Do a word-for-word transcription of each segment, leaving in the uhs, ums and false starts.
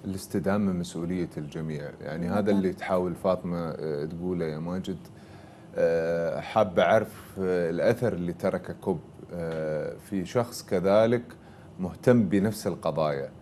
الاستدامة مسؤولية الجميع، يعني هذا اللي تحاول فاطمة تقوله يا ماجد. حاب أعرف الأثر اللي تركه كوب في شخص كذلك مهتم بنفس القضايا،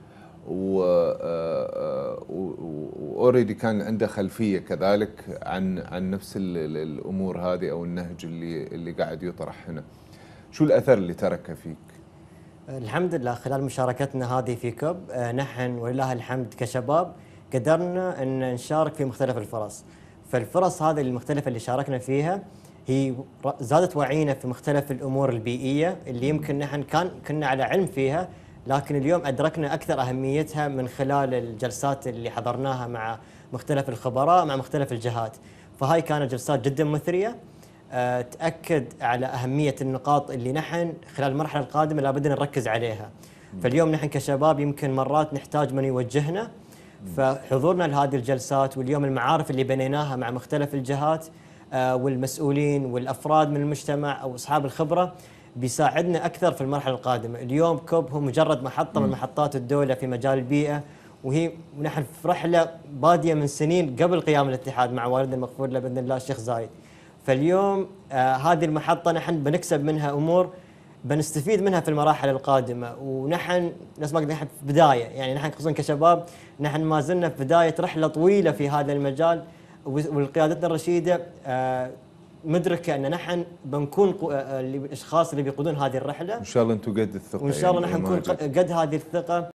واوريدي كان عنده خلفية كذلك عن عن نفس الأمور هذه أو النهج اللي اللي قاعد يطرح هنا. شو الأثر اللي تركه فيك؟ الحمد لله خلال مشاركتنا هذه في كوب نحن ولله الحمد كشباب قدرنا أن نشارك في مختلف الفرص. فالفرص هذه المختلفة اللي شاركنا فيها هي زادت وعينا في مختلف الأمور البيئية اللي يمكن نحن كان كنا على علم فيها، لكن اليوم أدركنا أكثر أهميتها من خلال الجلسات اللي حضرناها مع مختلف الخبراء مع مختلف الجهات. فهاي كانت جلسات جدا مثرية تأكد على أهمية النقاط اللي نحن خلال المرحلة القادمة لابد نركز عليها. فاليوم نحن كشباب يمكن مرات نحتاج من يوجهنا، فحضورنا لهذه الجلسات واليوم المعارف اللي بنيناها مع مختلف الجهات والمسؤولين والأفراد من المجتمع أو أصحاب الخبرة بيساعدنا أكثر في المرحلة القادمة. اليوم كوب هو مجرد محطة من محطات الدولة في مجال البيئة، وهي ونحن في رحلة بادية من سنين قبل قيام الاتحاد مع والدنا المغفور له بإذن الله الشيخ زايد. فاليوم آه هذه المحطة نحن بنكسب منها أمور بنستفيد منها في المراحل القادمة، ونحن نفس ما قلنا نحن في بداية، يعني نحن خصوصا كشباب نحن ما زلنا في بداية رحلة طويلة في هذا المجال، والقيادتنا الرشيدة آه مدركة أن نحن بنكون الأشخاص اللي بيقودون هذه الرحلة. إن شاء الله أنتم قد الثقة، وإن شاء الله نحن نكون قد هذه الثقة.